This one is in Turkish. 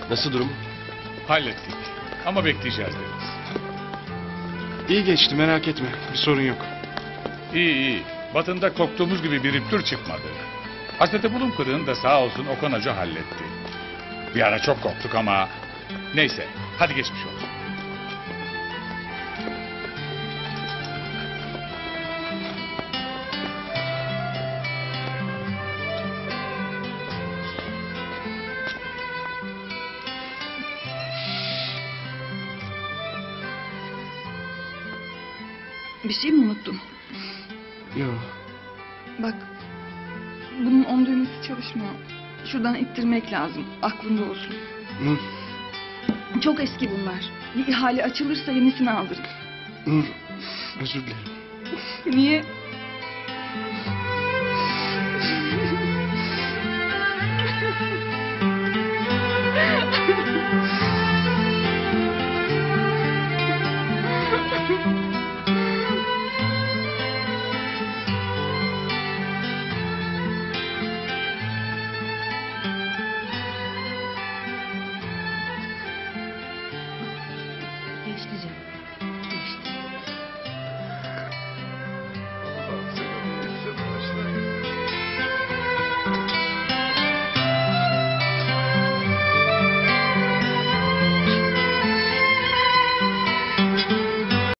Nasıl durum? Hallettik. Ama bekleyeceğiz biraz. İyi geçti, merak etme. Bir sorun yok. İyi iyi. Batında korktuğumuz gibi bir riptür çıkmadı. Asetabulum kırığını da sağ olsun Okan Hoca halletti. Bir ara çok korktuk ama... Neyse, hadi geçmiş olsun. Bir şey mi unuttum? Yok. Bak, bunun 10 düğmesi çalışmıyor. Şuradan ittirmek lazım, aklında olsun. Nur, Çok eski bunlar. Bir ihale açılırsa yenisini aldırın. Nur. Özür dilerim. Niye? Geçti canım.